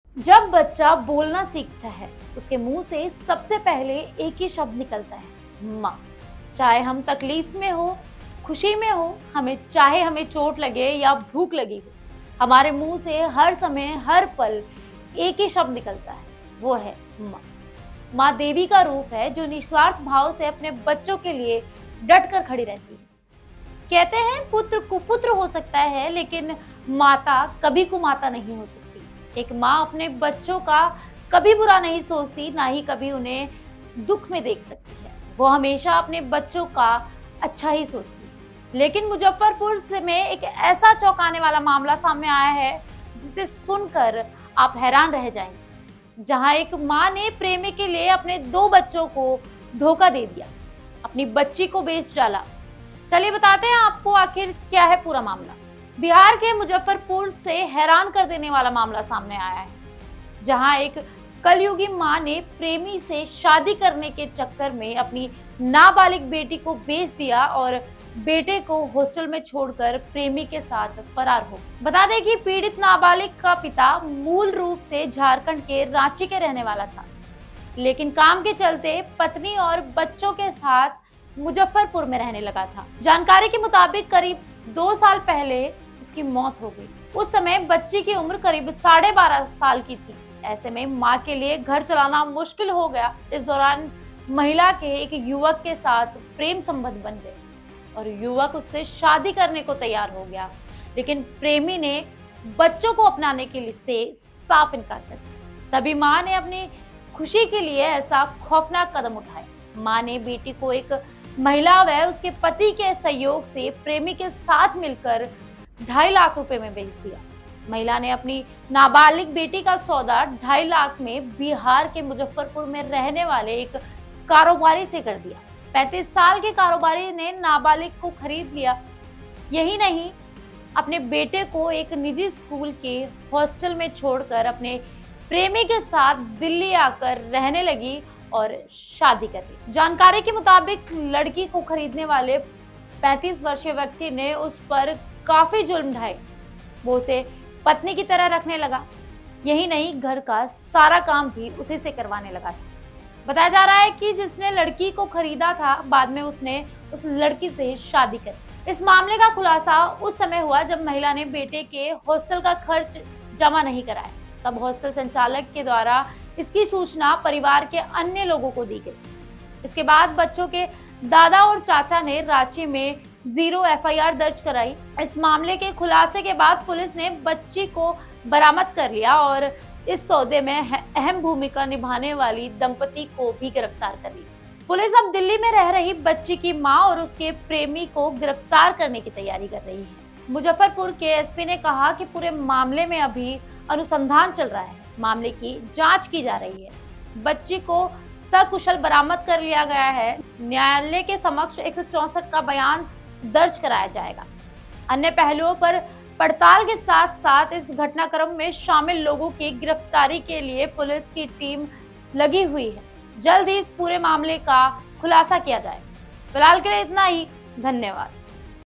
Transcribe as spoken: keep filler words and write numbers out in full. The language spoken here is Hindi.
जब बच्चा बोलना सीखता है, उसके मुंह से सबसे पहले एक ही शब्द निकलता है, माँ। चाहे हम तकलीफ में हो, खुशी में हो, हमें चाहे हमें चोट लगे या भूख लगी हो, हमारे मुंह से हर समय हर पल एक ही शब्द निकलता है, वो है माँ। माँ देवी का रूप है जो निस्वार्थ भाव से अपने बच्चों के लिए डट कर खड़ी रहती है। कहते हैं पुत्र कुपुत्र हो सकता है, लेकिन माता कभी कुमाता नहीं हो सकती। एक माँ अपने बच्चों का कभी बुरा नहीं सोचती, ना ही कभी उन्हें दुख में देख सकती है। वो हमेशा अपने बच्चों का अच्छा ही सोचती है। लेकिन मुजफ्फरपुर से में एक ऐसा चौंकाने वाला मामला सामने आया है जिसे सुनकर आप हैरान रह जाएंगे। जहां एक माँ ने प्रेमी के लिए अपने दो बच्चों को धोखा दे दिया, अपनी बच्ची को बेच डाला। चलिए बताते हैं आपको आखिर क्या है पूरा मामला। बिहार के मुजफ्फरपुर से हैरान कर देने वाला मामला सामने आया है, जहां एक कलयुगी मां ने प्रेमी से शादी करने के चक्कर में अपनी नाबालिग बेटी को बेच दिया और बेटे को हॉस्टल में छोड़कर प्रेमी के साथ फरार हो गई। बता दें कि पीड़ित नाबालिग का पिता मूल रूप से झारखंड के रांची के रहने वाला था, लेकिन काम के चलते पत्नी और बच्चों के साथ मुजफ्फरपुर में रहने लगा था। जानकारी के मुताबिक करीब दो साल पहले उसकी मौत हो गई। उस समय बच्ची की उम्र करीब साढ़े बारह साल की थी। ऐसे में माँ के लिए घर चलाना मुश्किल हो गया। इस दौरान महिला के एक युवक के साथ प्रेम संबंध बन गए और युवक उससे शादी करने को तैयार हो गया, लेकिन प्रेमी ने बच्चों को अपनाने के लिए से साफ इनकार कर दिया। तभी माँ ने अपनी खुशी के लिए ऐसा खौफनाक कदम उठाया। माँ ने बेटी को एक महिला व उसके पति के सहयोग से प्रेमी के साथ मिलकर ढाई लाख रुपए में बेच दिया। महिला ने अपनी नाबालिग बेटी का सौदा ढाई लाख में बिहार के मुजफ्फरपुर में रहने वाले एक कारोबारी से कर दिया। पैंतीस साल के कारोबारी ने नाबालिग को खरीद लिया। यही नहीं, अपने बेटे को एक निजी स्कूल के हॉस्टल में छोड़कर अपने प्रेमी के साथ दिल्ली आकर रहने लगी और शादी कर ली। जानकारी के मुताबिक लड़की को खरीदने वाले पैंतीस वर्षीय व्यक्ति ने उस पर काफी जुल्म ढाए। वो उसे पत्नी की तरह रखने लगा। यही नहीं, घर का सारा काम भी उसी से करवाने लगा था। बताया जा रहा है कि जिसने लड़की को खरीदा था, बाद में उसने उस लड़की से शादी कर। इस मामले का खुलासा उस समय हुआ जब महिला ने बेटे के हॉस्टल का खर्च जमा नहीं कराया। तब हॉस्टल संचालक के द्वारा इसकी सूचना परिवार के अन्य लोगों को दी गई। इसके बाद बच्चों के दादा और चाचा ने रांची में जीरो एफ आई आर दर्ज कराई। इस मामले के खुलासे के बाद पुलिस ने बच्ची को बरामद कर लिया और इस सौदे में अहम भूमिका निभाने वाली दंपति को भी गिरफ्तार कर लिया। पुलिस अब दिल्ली में रह रही बच्ची की मां और उसके प्रेमी को गिरफ्तार करने की तैयारी कर रही है। मुजफ्फरपुर के एस पी ने कहा कि पूरे मामले में अभी अनुसंधान चल रहा है, मामले की जांच की जा रही है। बच्ची को सकुशल बरामद कर लिया गया है। न्यायालय के समक्ष एक सौ चौसठ का बयान दर्ज कराया जाएगा। अन्य पहलुओं पर पड़ताल के साथ साथ इस घटनाक्रम में शामिल लोगों की गिरफ्तारी के लिए पुलिस की टीम लगी हुई है। जल्द ही इस पूरे मामले का खुलासा किया जाएगा। फिलहाल के लिए इतना ही। धन्यवाद।